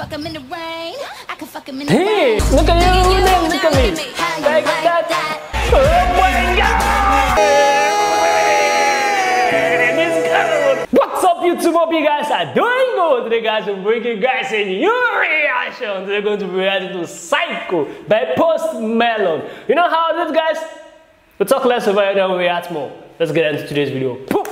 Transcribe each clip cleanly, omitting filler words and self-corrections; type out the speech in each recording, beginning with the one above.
fuck him in the rain. I can fuck him in the rain. Hey, look at you, look at me. Like that. Oh my God. What's up, YouTube? Hope you guys are doing good. Today, guys, we're bringing you guys a new reaction. They're going to be reacting to Psycho by Post Malone. You know how it is, guys? We'll talk less about it and we'll react more. Let's get into today's video. Poof.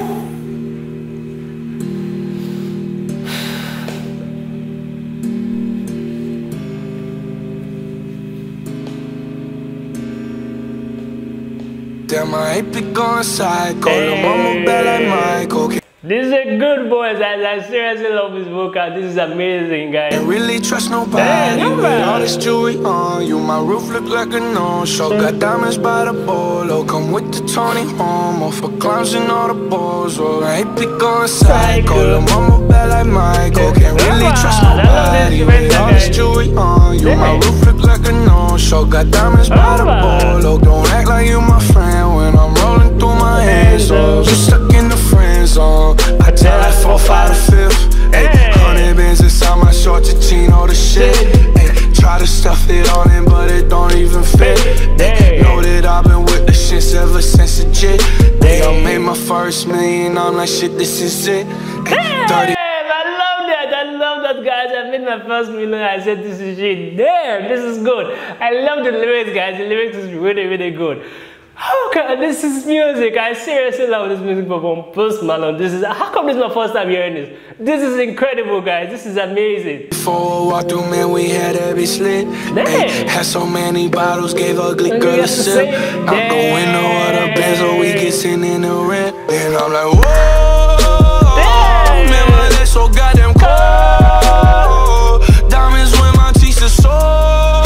Damn, I ain't be going psycho. Lil' mama bad like Michael. This is a good voice, guys. I seriously love his vocal. This is amazing, guys. Can't really trust nobody with all this jewelry on you. My roof look like a no-show. Got diamonds by the bolo. Come with the Tony Homo for clowns and all the balls. Well, I ain't be going psycho. Lil' mama bad like Michael. Can't really trust nobody with all this jewelry on you. My roof look like a no-show. Got diamonds by the bolo. Don't act like you my friend when I'm rolling through my hands. So you stuck in the friend zone. I tell like 4, 5 to 5th. 100 bands inside my short all the shit. Ay, try to stuff it all in, but it don't even fit. Ay, know that I've been with the shits ever since the jit. I made my first million, I'm like shit, this is it. Ay, 30. I love that, guys. I made my first million. I said, this is shit. Damn, this is good. I love the lyrics, guys. The lyrics is really, really good. Oh God, this is music. I seriously love this music from Post Malone. This is, how come this is my first time hearing this? This is incredible, guys. This is amazing. Before I walked through, man, we had every slit. Ay, had so many bottles, gave ugly girl a sip. I'm the window of the Benz, so we get sitting in the rent. And I'm like, whoa, man, but that's so goddamn cold. Diamonds when my teeth are sore.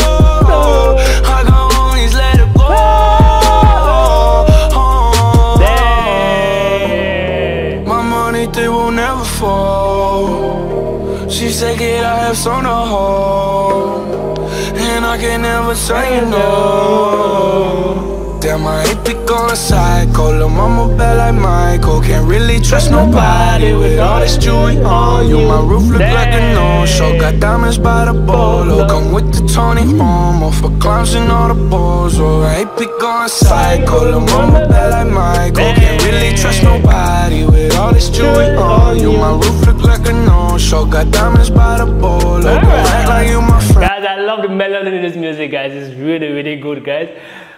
I got homies, let it go. My money, they will never fall. She said, kid, I have some to hold, and I can never say no. Damn, I ain't be going psycho. Lil' mama bad like Michael. Can't really trust nobody with all this jewelry on you. My roof look like a no-show. Got diamonds by the bolo. Come with the Tony Homo for clowns and all the balls. Oh, I ain't be going psycho. Lil' mama bad like Michael. Can't really trust nobody with all this jewelry on you. My roof look like a no-show. Got diamonds by the bolo. Don't act like you my friend. Guys, I love the melody in this music, guys. It's really, really good, guys.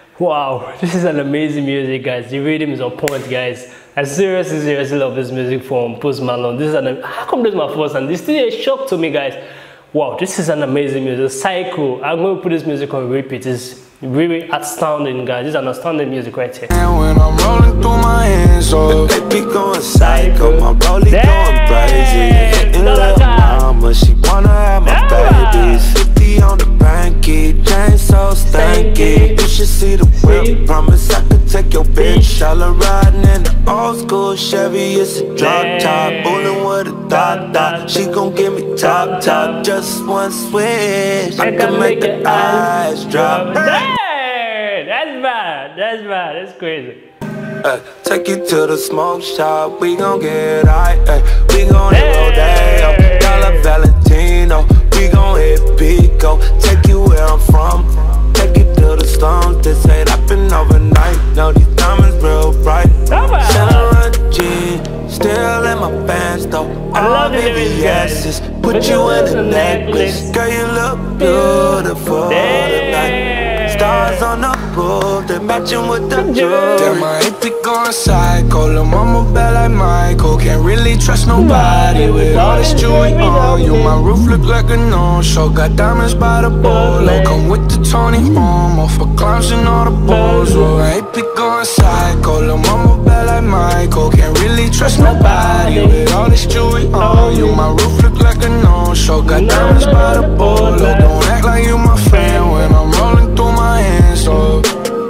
Wow, this is an amazing music, guys. The rhythm is on point, guys. I seriously love this music from Post Malone. This is how come this is my first and this is still a shock to me, guys. Wow, this is an amazing music. Psycho. I'm going to put this music on repeat. It's really astounding, guys. This is an astounding music right here. And when I'm rolling through my hands, so they be going psycho. My rollie going crazy. Hitting like mama, she wanna have my babies. 50 on the banky, chain so stanky. You should see the whip. Promise I could take your bitch. All her riding in the old school Chevy. It's a drop top, bullin' with a dot. She gon' give me top, just one switch. I can make the eyes drop. Hey, that's bad. That's crazy. Take you to the smoke shop, we gon' get high. We gon' hit Rodeo, Dolla Valentino. We gon' hit Pico, take you where I'm from. Take you to the slums, this ain't happen overnight. Now these diamonds real bright. Sarah G, still in my pants though. I love the lyrics, put you in a necklace. Girl, you look beautiful tonight. Stars on the roof, they're matching with the jewelry. Damn, I ain't be going psycho. Lil' mama bad like Michael. Can't really trust nobody with all this jewelry on you. My roof look like a no-show. Got diamonds by the bolo. Come with the Tony Homo for clowns and all the balls. Oh, I ain't be going psycho. Lil' mama bad like Michael. Can't really trust nobody with all this jewelry on you. My roof look like a no-show. Got diamonds by the bolo. Don't act like you my friend when I'm rolling through my hands. So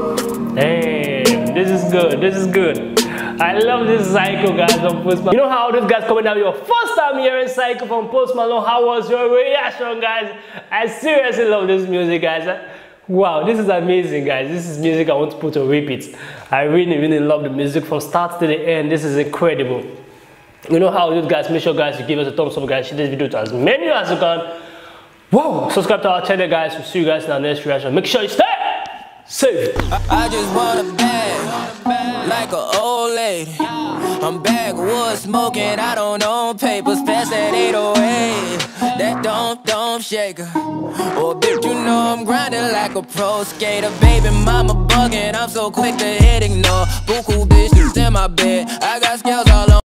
damn, this is good. This is good. I love this Psycho, guys, from Post Malone. You know how this guy's coming out your first time hearing Psycho from Post Malone? How was your reaction, guys? I seriously love this music, guys. Wow, this is amazing, guys. This is music I want to put on repeat. I really love the music from start to the end. This is incredible. You know how it is, guys. Make sure, guys, you give us a thumbs up, guys. Share this video to as many as you can. Whoa! Subscribe to our channel, guys. We'll see you guys in our next reaction. Make sure you stay safe. I just want a bag, like an old lady. I'm backwoods smoking, I don't own papers. Pass that 808, that don't shake her. Oh, bitch, you know I'm grinding like a pro skater. Baby mama bugging, I'm so quick to hit ignore. Buku bitches in my bed, I got scales all on.